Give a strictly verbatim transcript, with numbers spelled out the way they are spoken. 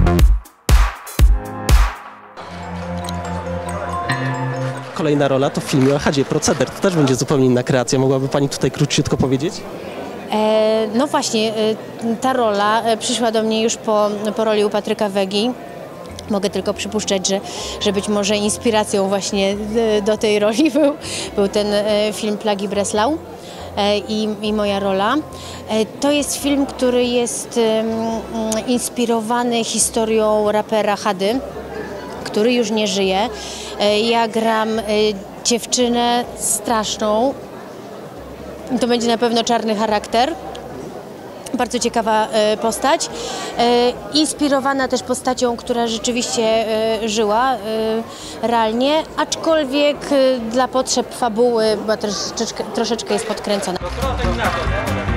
Kolejna rola to w filmie o Chadzie Proceder. To też będzie zupełnie inna kreacja. Mogłaby Pani tutaj króciutko powiedzieć? E, no właśnie, e, ta rola e, przyszła do mnie już po, po roli u Patryka Wegi. Mogę tylko przypuszczać, że, że być może inspiracją właśnie do tej roli był, był ten e, film Plagi Breslau e, i, i moja rola. E, to jest film, który jest e, inspirowany historią rapera Chady, który już nie żyje. Ja gram dziewczynę straszną. To będzie na pewno czarny charakter. Bardzo ciekawa postać. Inspirowana też postacią, która rzeczywiście żyła realnie, aczkolwiek dla potrzeb fabuły była troszeczkę, troszeczkę jest podkręcona.